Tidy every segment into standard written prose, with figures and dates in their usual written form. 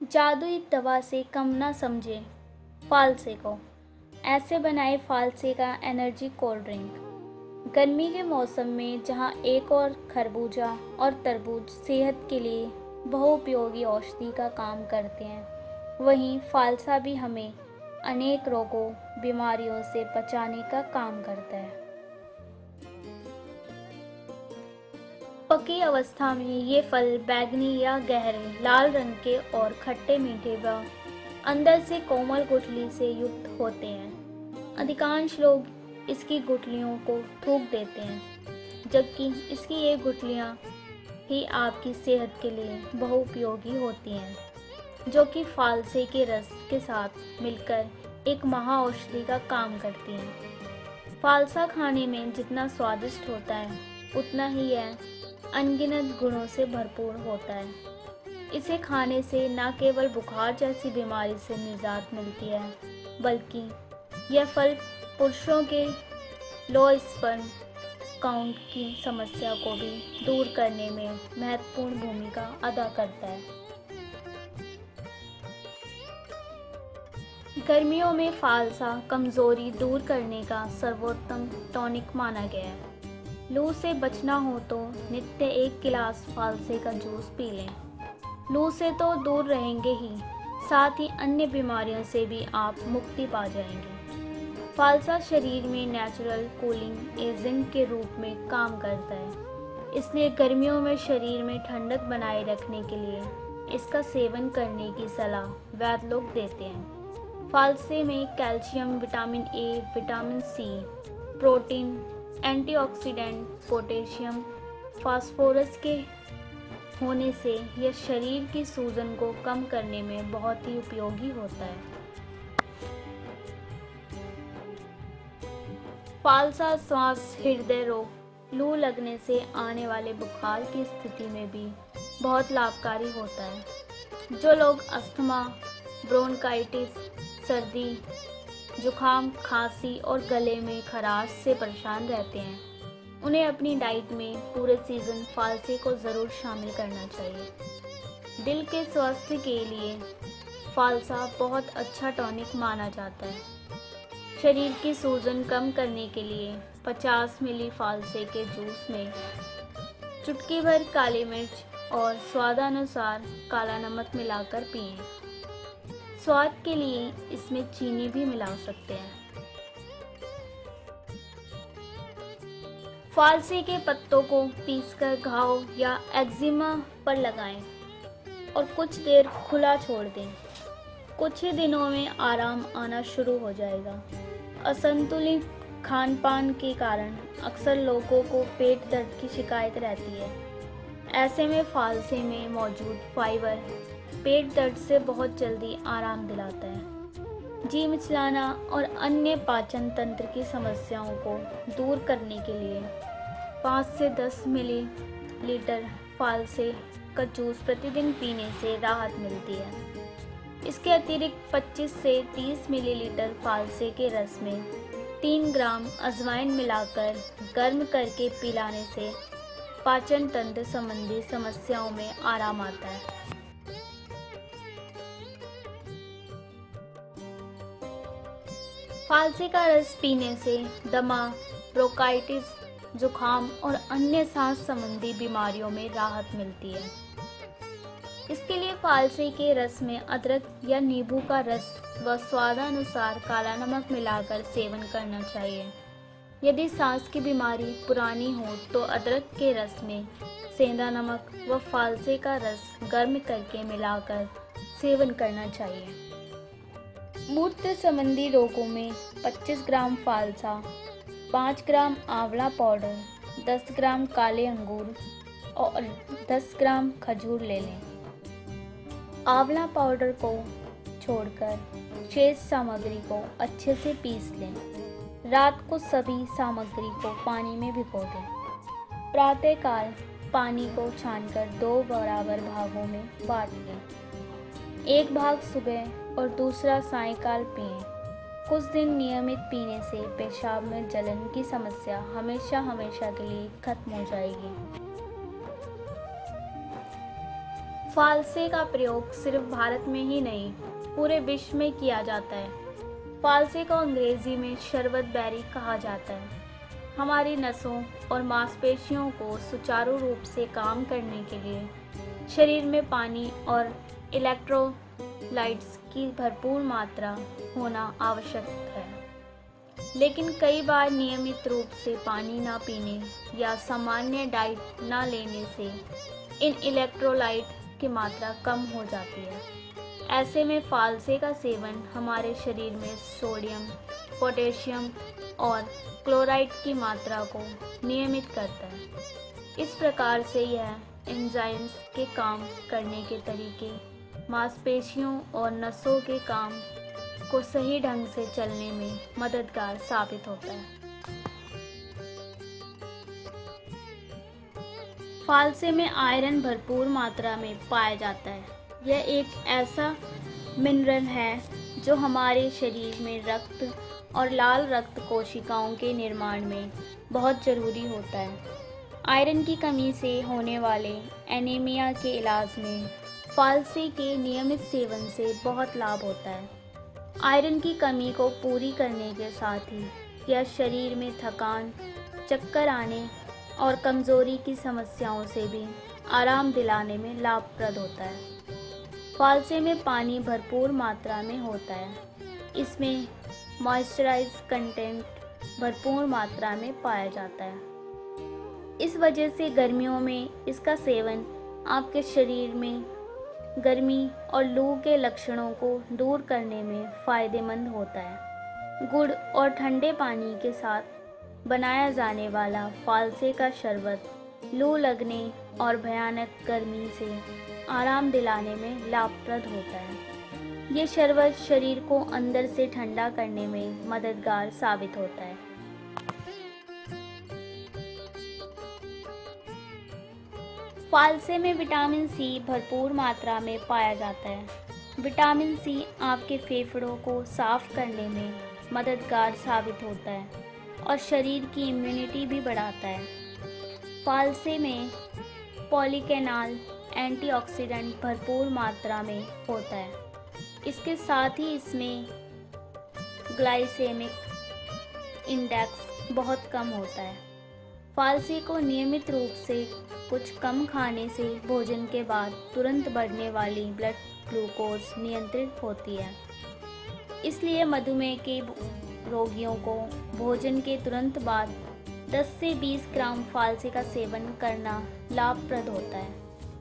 जादुई दवा से कम ना समझे फालसे को। ऐसे बनाए फालसे का एनर्जी कोल्ड ड्रिंक। गर्मी के मौसम में जहां एक और खरबूजा और तरबूज सेहत के लिए बहुउपयोगी औषधि का काम करते हैं, वहीं फालसा भी हमें अनेक रोगों बीमारियों से बचाने का काम करता है। पकी अवस्था में ये फल बैंगनी या गहरे लाल रंग के और खट्टे मीठे व अंदर से कोमल गुठली से युक्त होते हैं। अधिकांश लोग इसकी गुठलियों को थूक देते हैं, जबकि इसकी ये गुठलियाँ ही आपकी सेहत के लिए बहुउपयोगी होती हैं, जो कि फालसे के रस के साथ मिलकर एक महाऔषधि का काम करती हैं। फालसा खाने में जितना स्वादिष्ट होता है, उतना ही यह अनगिनत गुणों से भरपूर होता है। इसे खाने से न केवल बुखार जैसी बीमारी से निजात मिलती है, बल्कि यह फल पुरुषों के लो स्पर्म काउंट की समस्या को भी दूर करने में महत्वपूर्ण भूमिका अदा करता है। गर्मियों में फालसा कमज़ोरी दूर करने का सर्वोत्तम टॉनिक माना गया है। लू से बचना हो तो नित्य 1 गिलास फालसे का जूस पी लें। लू से तो दूर रहेंगे ही, साथ ही अन्य बीमारियों से भी आप मुक्ति पा जाएंगे। फालसा शरीर में नेचुरल कूलिंग एजेंट के रूप में काम करता है, इसलिए गर्मियों में शरीर में ठंडक बनाए रखने के लिए इसका सेवन करने की सलाह वैद्य लोग देते हैं। फालसे में calcium, vitamin A, vitamin C, protein, antioxidant, potassium, phosphorus के होने से यह शरीर की सूजन को कम करने में बहुत ही उपयोगी होता है। फालसा श्वास हृदय रोग, लू लगने से आने वाले बुखार की स्थिति में भी बहुत लाभकारी होता है। जो लोग अस्थमा, ब्रोंकाइटिस, सर्दी, जुखाम, खांसी और गले में खराश से परेशान रहते हैं, उन्हें अपनी डाइट में पूरे सीज़न फालसे को ज़रूर शामिल करना चाहिए। दिल के स्वास्थ्य के लिए फालसा बहुत अच्छा टॉनिक माना जाता है। शरीर की सूजन कम करने के लिए 50 मिली फालसे के जूस में चुटकी भर काली मिर्च और स्वादानुसार काला नमक मिलाकर पिएं। स्वाद के लिए इसमें चीनी भी मिला सकते हैं। फालसे के पत्तों को पीसकर घाव या एक्जिमा पर लगाएं और कुछ देर खुला छोड़ दें। कुछ ही दिनों में आराम आना शुरू हो जाएगा। असंतुलित खान पान के कारण अक्सर लोगों को पेट दर्द की शिकायत रहती है। ऐसे में फालसे में मौजूद फाइबर पेट दर्द से बहुत जल्दी आराम दिलाता है। जी मिचलाना और अन्य पाचन तंत्र की समस्याओं को दूर करने के लिए 5 से 10 मिलीलीटर फालसे का जूस प्रतिदिन पीने से राहत मिलती है। इसके अतिरिक्त 25 से 30 मिलीलीटर फालसे के रस में 3 ग्राम अजवाइन मिलाकर गर्म करके पिलाने से पाचन तंत्र संबंधी समस्याओं में आराम आता है। फालसे का रस पीने से दमा, ब्रोंकाइटिस, जुखाम और अन्य सांस संबंधी बीमारियों में राहत मिलती है। इसके लिए फालसे के रस में अदरक या नींबू का रस व स्वादानुसार काला नमक मिलाकर सेवन करना चाहिए। यदि सांस की बीमारी पुरानी हो तो अदरक के रस में सेंधा नमक व फालसे का रस गर्म करके मिलाकर सेवन करना चाहिए। मूत्र संबंधी रोगों में 25 ग्राम फालसा, 5 ग्राम आंवला पाउडर, 10 ग्राम काले अंगूर और 10 ग्राम खजूर ले लें। आंवला पाउडर को छोड़कर शेष सामग्री को अच्छे से पीस लें। रात को सभी सामग्री को पानी में भिगो दें। प्रातःकाल पानी को छानकर 2 बराबर भागों में बांट लें। एक भाग सुबह और दूसरा सायंकाल पिएं। कुछ दिन नियमित पीने से पेशाब में जलन की समस्या हमेशा के लिए खत्म हो जाएगी। फालसे का प्रयोग सिर्फ भारत में ही नहीं, पूरे विश्व में किया जाता है। फालसे को अंग्रेजी में शरबत बेरी कहा जाता है। हमारी नसों और मांसपेशियों को सुचारू रूप से काम करने के लिए शरीर में पानी और इलेक्ट्रोलाइट्स की भरपूर मात्रा होना आवश्यक है। लेकिन कई बार नियमित रूप से पानी ना पीने या सामान्य डाइट ना लेने से इन इलेक्ट्रोलाइट की मात्रा कम हो जाती है। ऐसे में फालसे का सेवन हमारे शरीर में सोडियम, पोटेशियम और क्लोराइड की मात्रा को नियमित करता है। इस प्रकार से यह एंजाइम्स के काम करने के तरीके, मांसपेशियों और नसों के काम को सही ढंग से चलने में मददगार साबित होता है। फालसे में आयरन भरपूर मात्रा में पाया जाता है। यह एक ऐसा मिनरल है जो हमारे शरीर में रक्त और लाल रक्त कोशिकाओं के निर्माण में बहुत ज़रूरी होता है। आयरन की कमी से होने वाले एनीमिया के इलाज में फालसे के नियमित सेवन से बहुत लाभ होता है। आयरन की कमी को पूरी करने के साथ ही यह शरीर में थकान, चक्कर आने और कमज़ोरी की समस्याओं से भी आराम दिलाने में लाभप्रद होता है। फालसे में पानी भरपूर मात्रा में होता है। इसमें मॉइस्चराइज कंटेंट भरपूर मात्रा में पाया जाता है। इस वजह से गर्मियों में इसका सेवन आपके शरीर में गर्मी और लू के लक्षणों को दूर करने में फ़ायदेमंद होता है। गुड़ और ठंडे पानी के साथ बनाया जाने वाला फालसे का शरबत लू लगने और भयानक गर्मी से आराम दिलाने में लाभप्रद होता है। ये शरबत शरीर को अंदर से ठंडा करने में मददगार साबित होता है। फालसे में विटामिन सी भरपूर मात्रा में पाया जाता है। विटामिन सी आपके फेफड़ों को साफ करने में मददगार साबित होता है और शरीर की इम्यूनिटी भी बढ़ाता है। फालसे में पॉलीफेनॉल एंटीऑक्सीडेंट भरपूर मात्रा में होता है। इसके साथ ही इसमें ग्लाइसेमिक इंडेक्स बहुत कम होता है। फालसे को नियमित रूप से कुछ कम खाने से भोजन के बाद तुरंत बढ़ने वाली ब्लड ग्लूकोज नियंत्रित होती है। इसलिए मधुमेह के रोगियों को भोजन के तुरंत बाद 10 से 20 ग्राम फालसे का सेवन करना लाभप्रद होता है।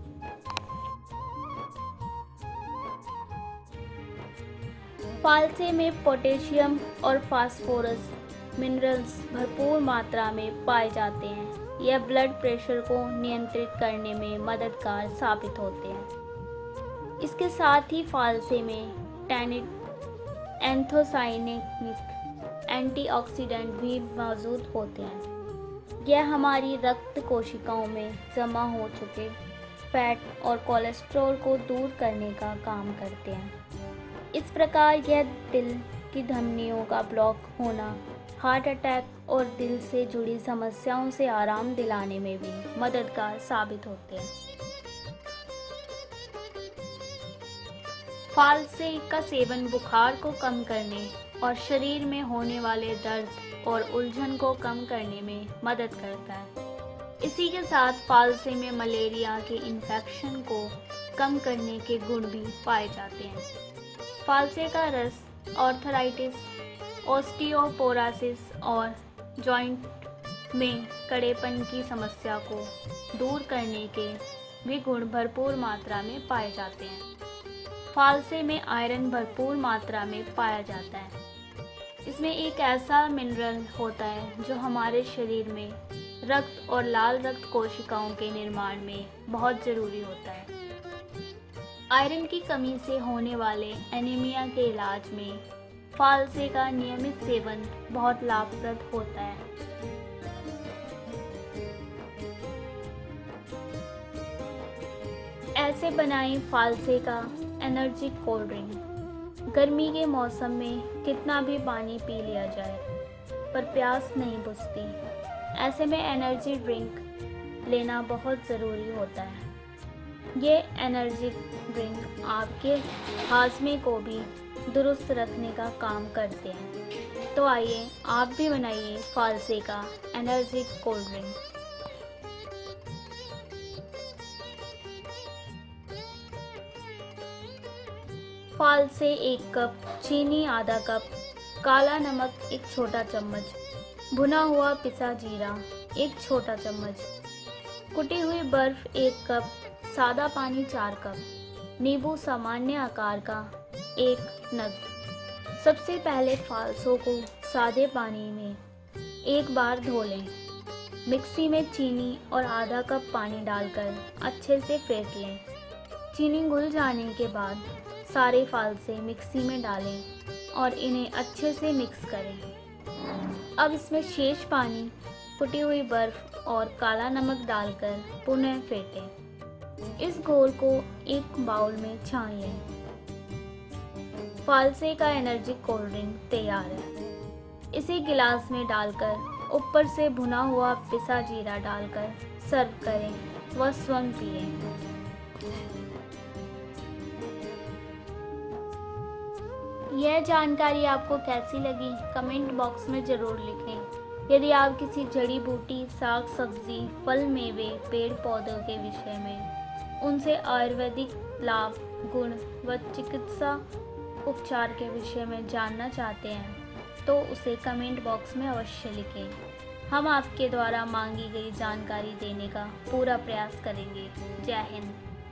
फालसे में पोटेशियम और फास्फोरस मिनरल्स भरपूर मात्रा में पाए जाते हैं। यह ब्लड प्रेशर को नियंत्रित करने में मददगार साबित होते हैं। इसके साथ ही फालसे में टैनिन, एंथोसाइनिक एंटीऑक्सीडेंट भी मौजूद होते हैं। यह हमारी रक्त कोशिकाओं में जमा हो चुके फैट और कोलेस्ट्रॉल को दूर करने का काम करते हैं। इस प्रकार यह दिल की धमनियों का ब्लॉक होना, हार्ट अटैक और दिल से जुड़ी समस्याओं से आराम दिलाने में भी मददगार साबित होते हैं। फालसे का सेवन बुखार को कम करने और शरीर में होने वाले दर्द और उलझन को कम करने में मदद करता है। इसी के साथ फालसे में मलेरिया के इन्फेक्शन को कम करने के गुण भी पाए जाते हैं। फालसे का रस आर्थराइटिस, ऑस्टियोपोरोसिस और जॉइंट में कड़ेपन की समस्या को दूर करने के भी गुण भरपूर मात्रा में पाए जाते हैं। फालसे में आयरन भरपूर मात्रा में पाया जाता है। इसमें एक ऐसा मिनरल होता है जो हमारे शरीर में रक्त और लाल रक्त कोशिकाओं के निर्माण में बहुत ज़रूरी होता है। आयरन की कमी से होने वाले एनीमिया के इलाज में फालसे का नियमित सेवन बहुत लाभप्रद होता है। ऐसे बनाएं फालसे का एनर्जी कोल्ड ड्रिंक। गर्मी के मौसम में कितना भी पानी पी लिया जाए पर प्यास नहीं बुझती। ऐसे में एनर्जी ड्रिंक लेना बहुत ज़रूरी होता है। ये एनर्जी ड्रिंक आपके हाजमे को भी दुरुस्त रखने का काम करते हैं। तो आइए आप भी बनाइए फालसे का एनर्जी कोल्ड ड्रिंक। फालसे 1 कप, चीनी आधा कप, काला नमक 1 छोटा चम्मच, भुना हुआ पिसा जीरा 1 छोटा चम्मच, कुटी हुई बर्फ 1 कप, सादा पानी 4 कप, नींबू सामान्य आकार का 1 नग। सबसे पहले फालसों को सादे पानी में 1 बार धो लें। मिक्सी में चीनी और आधा कप पानी डालकर अच्छे से फेंट लें। चीनी घुल जाने के बाद सारे फालसे मिक्सी में डालें और इन्हें अच्छे से मिक्स करें। अब इसमें शेष पानी, कुटी हुई बर्फ और काला नमक डालकर पुनः फेंटें। इस घोल को एक बाउल में छान लें। फालसे का एनर्जी कोल्ड ड्रिंक तैयार है। इसे गिलास में डालकर ऊपर से भुना हुआ पिसा जीरा डालकर सर्व करें व स्वयं पिएं। यह जानकारी आपको कैसी लगी कमेंट बॉक्स में ज़रूर लिखें। यदि आप किसी जड़ी बूटी, साग सब्जी, फल मेवे, पेड़ पौधों के विषय में, उनसे आयुर्वेदिक लाभ, गुण व चिकित्सा उपचार के विषय में जानना चाहते हैं तो उसे कमेंट बॉक्स में अवश्य लिखें। हम आपके द्वारा मांगी गई जानकारी देने का पूरा प्रयास करेंगे। जय हिंद।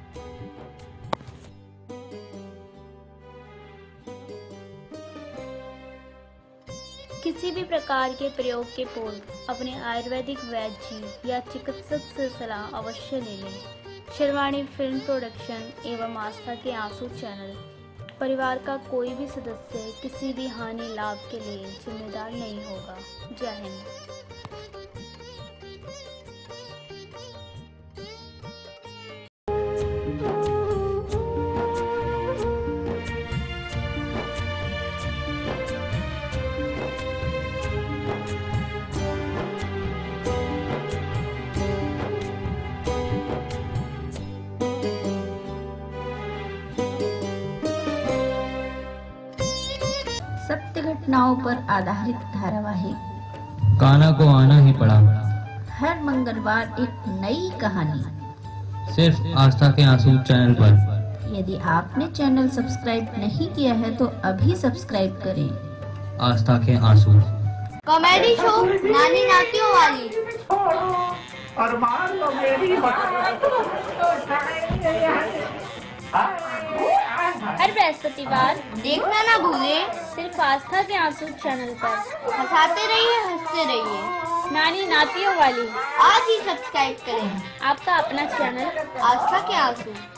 किसी भी प्रकार के प्रयोग के पूर्व अपने आयुर्वेदिक वैद्य या चिकित्सक से सलाह अवश्य ले लें। शेरवानी फिल्म प्रोडक्शन एवं आस्था के आंसू चैनल परिवार का कोई भी सदस्य किसी भी हानि लाभ के लिए जिम्मेदार नहीं होगा। जय हिंद। सत्य घटनाओं पर आधारित धारावाहिक कान्हा को आना ही पड़ा। हर मंगलवार एक नई कहानी सिर्फ आस्था के आंसू चैनल पर। यदि आपने चैनल सब्सक्राइब नहीं किया है तो अभी सब्सक्राइब करें। आस्था के आंसू कॉमेडी शो नानी नातियों वाली। अरमान तो मेरी हर बृहस्पतिवार देखना ना भूले, सिर्फ आस्था के आंसू चैनल पर। हंसाते रहिए, हंसते रहिए। नानी नातियों वाली आज ही सब्सक्राइब करें। आपका अपना चैनल आस्था के आंसू।